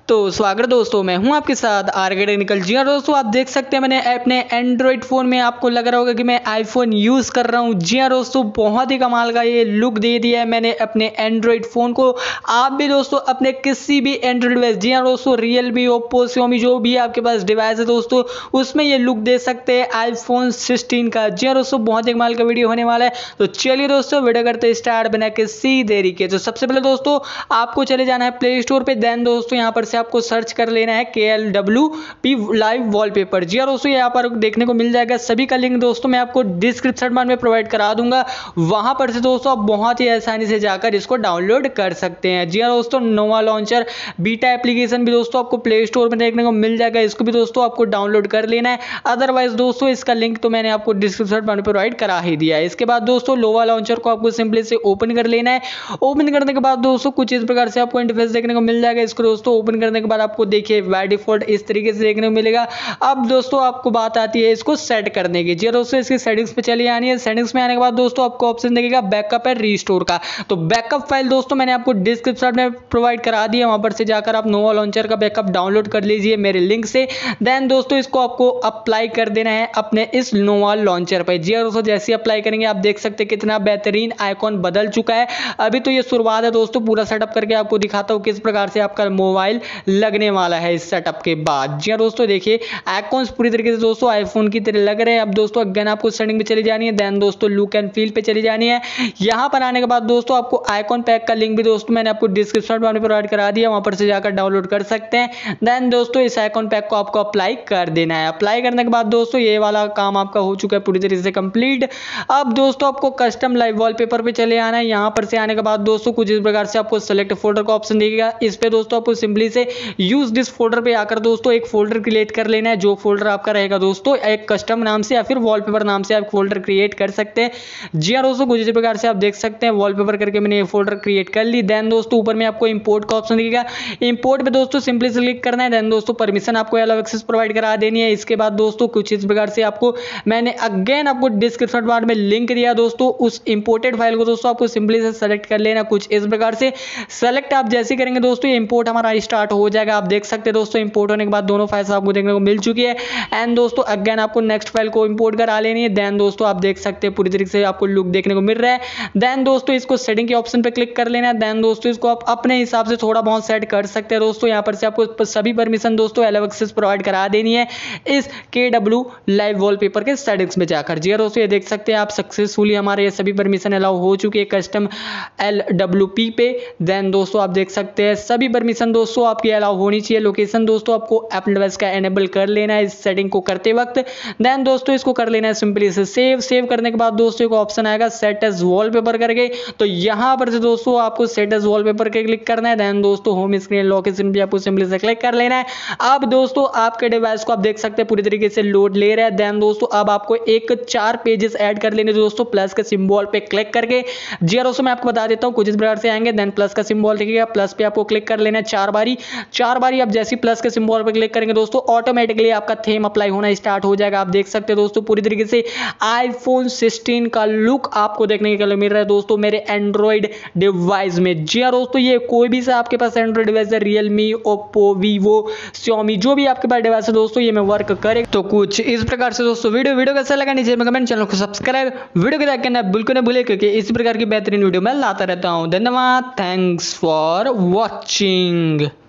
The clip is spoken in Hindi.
तो स्वागत दोस्तों, मैं हूं आपके साथ आरके टेक्निकल। जी हाँ दोस्तों, आप देख सकते हैं मैंने अपने एंड्रॉइड फ़ोन में, आपको लग रहा होगा कि मैं आईफोन यूज़ कर रहा हूं। जी हाँ दोस्तों, बहुत ही कमाल का ये लुक दे दिया है मैंने अपने एंड्रॉइड फ़ोन को। आप भी दोस्तों अपने किसी भी एंड्रॉइड डिवाइस, जी हाँ दोस्तों, रियलमी, ओप्पो, Xiaomi जो भी आपके पास डिवाइस है दोस्तों, उसमें ये लुक दे सकते हैं आईफोन 16 का। जी हाँ दोस्तों, बहुत ही कमाल का वीडियो होने वाला है। तो चलिए दोस्तों, वीडियो करते स्टार्ट बिना किसी देरी के। तो सबसे पहले दोस्तों आपको चले जाना है प्ले स्टोर पे। देन दोस्तों यहाँ पर से आपको सर्च कर लेना है KLWP लाइव वॉलपेपर। जी हाँ दोस्तों, यहाँ पर देखने को मिल जाएगा। सभी का लिंक दोस्तों मैं आपको डिस्क्रिप्शन में प्रोवाइड करा दूंगा। वहां पर से दोस्तों आप बहुत ही आसानी से जाकर इसको डाउनलोड कर सकते हैं। जी हाँ दोस्तों, नोवा लॉन्चर बीटा एप्लीकेशन भी दोस्तों आपको प्ले स्टोर में देखने को मिल जाएगा। इसको भी दोस्तों आपको डाउनलोड कर लेना है। अदरवाइज दोस्तों इसका लिंक तो मैंने आपको डिस्क्रिप्शन में प्रोवाइड करा ही दिया है। इसके बाद दोस्तों नोवा लॉन्चर को आपको सिंपली से ओपन कर लेना है। ओपन करने के बाद दोस्तों कुछ इस प्रकार से आपको इंटरफेस देखने को मिल जाएगा। इसको दोस्तों ओपन करने के बाद आपको देखिए बाय डिफॉल्ट इस तरीके से देखने को मिलेगा। अब दोस्तों आपको बात आती है इसको सेट करने की। जी दोस्तों, इसकी सेटिंग्स पे चली आनी है। सेटिंग्स में आने के बाद दोस्तों आपको ऑप्शन देखेगा बैकअप एंड रीस्टोर का। तो बैकअप फाइल दोस्तों मैंने आपको डिस्क्रिप्शन में प्रोवाइड करा दी है। वहां पर से जाकर आप नोवा लॉन्चर का बैकअप डाउनलोड कर लीजिए मेरे लिंक से। देन दोस्तों इसको आपको अप्लाई कर देना है अपने इस नोवा लॉन्चर पर। जी दोस्तों, जैसे अप्लाई करेंगे आप देख सकते हैं कितना बेहतरीन आइकॉन बदल चुका है। अभी तो ये शुरुआत है दोस्तों, पूरा सेटअप करके आपको दिखाता हूँ किस प्रकार से आपका मोबाइल लगने वाला है इस सेटअप के बाद। जी हाँ दोस्तों, देखिए आइकॉन्स पूरी तरीके से दोस्तों आईफोन की तरह लग रहे हैं। अब दोस्तों अगेन आपको सेटिंग पे चली जानी है। देन दोस्तों लुक एंड फील पे चली जानी है। यहाँ पर आने के बाद दोस्तों आपको आइकॉन पैक का लिंक भी दोस्तों मैंने आपको डिस्क्रिप्शन में प्रोवाइड करा दिया, वहां पर से जाकर डाउनलोड कर सकते हैं। देन दोस्तों इस आइकॉन पैक को आपको अप्लाई कर देना है। अप्लाई करने के बाद दोस्तों ये वाला काम आपका हो चुका है पूरी तरीके से कंप्लीट। अब दोस्तों आपको कस्टम लाइव वॉलपेपर पे चले आना है। यहाँ पर से आने के बाद दोस्तों कुछ इस प्रकार से आपको सेलेक्ट फोल्डर का ऑप्शन दिखेगा। इस पे दोस्तों आपको सिंपली से यूज दिस फोल्डर पे आकर दोस्तों एक फोल्डर क्रिएट कर लेना है। जो फोल्डर आपका रहेगा दोस्तों एक कस्टम नाम से या फिर वॉलपेपर नाम से आप फोल्डर क्रिएट कर सकते हैं। जी हाँ दोस्तों, कुछ इस प्रकार से आप देख सकते हैं वॉलपेपर करके मैंने ये फोल्डर क्रिएट कर ली। देन दोस्तों ऊपर में आपको इंपोर्ट का ऑप्शन दिखेगा। इंपोर्ट पे दोस्तों सिंपली से क्लिक करना है। देन दोस्तों परमिशन आपको अलाउ एक्सेस प्रोवाइड करा देनी है। इसके बाद दोस्तों कुछ इस प्रकार से आपको मैंने अगेन आपको डिस्क्रिप्शन बार में लिंक दिया दोस्तों, उस इंपोर्टेड फाइल को दोस्तों आपको सिंपली से सेलेक्ट कर लेना। कुछ इस प्रकार से सेलेक्ट आप जैसे करेंगे दोस्तों ये इंपोर्ट हमारा स्टार्ट हो जाएगा। आप देख सकते हैं दोस्तों इंपोर्ट होने के बाद दोनों फाइल्स आपको देखने को मिल चुकी है। एंड दोस्तों अगेन आपको नेक्स्ट फाइल को इंपोर्ट करा लेनी है। देन दोस्तों आप देख सकते हैं पूरी तरीके से आपको लुक देखने को मिल रहा है। देन दोस्तों इसको सेटिंग के ऑप्शन पे क्लिक कर लेना है। देन दोस्तों इसको आप अपने हिसाब से थोड़ा बहुत सेट कर सकते हैं दोस्तों। यहाँ पर से आपको सभी परमिशन दोस्तों अलाउ एक्सेस प्रोवाइड करा देनी है इस KW लाइव वॉलपेपर के सेटिंग्स में जाकर। जी दोस्तों ये देख सकते हैं आप सक्सेसफुली हमारे ये सभी परमिशन अलाउ हो चुकी है कस्टम LWP पे। देन दोस्तों आप देख सकते हैं सभी परमिशन दोस्तों आपकी अलाउ होनी चाहिए। लोकेशन दोस्तों आपको एप्पल डिवाइस का एनेबल कर लेना है इस सेटिंग को करते वक्त। देन दोस्तों इसको कर लेना है सिंपली से सेव करने के बाद दोस्तों को ऑप्शन आएगा सेट एज वॉलपेपर करके। तो यहां पर से दोस्तों आपको सेट एज वॉलपेपर के क्लिक करना है। देन दोस्तों होम स्क्रीन लोकेशन भी आपको सिंपली से क्लिक कर लेना है। अब दोस्तों आपके डिवाइस को आप देख सकते हैं पूरी तरीके से लोड ले रहा है। देन दोस्तों अब आपको एक 4 पेजेस ऐड कर लेने दोस्तों प्लस के सिंबल पे क्लिक करके। जी दोस्तों मैं आपको बता देता हूं कुछ इस प्रकार से आएंगे। देन प्लस का सिंबल दिखेगा, प्लस पे आपको क्लिक कर लेना है 4 बारी। आप जैसे प्लस के सिंबल पे क्लिक करेंगे दोस्तों ऑटोमेटिकली आपका थीम अप्लाई होना स्टार्ट हो जाएगा। आप देख सकते हैं दोस्तों पूरी तरीके से आईफोन 16 का लुक आपको देखने के लिए मिल रहा है दोस्तों मेरे एंड्रॉइड डिवाइस में। जी हाँ दोस्तों, ये कोई भी सा आपके पास एंड्रॉइड डिवाइस है, रियलमी, ओप्पो, वीवो, Xiaomi जो भी आपके पास डिवाइस है दोस्तों ये में वर्क करे। तो कुछ इस प्रकार से दोस्तों वीडियो कैसा लगा नीचे में कमेंट, चैनल को सब्सक्राइब, वीडियो को लाइक करना बिल्कुल न भूले क्योंकि इस प्रकार की बेहतरीन वीडियो मैं लाता रहता हूं। धन्यवाद, थैंक्स फॉर वॉचिंग।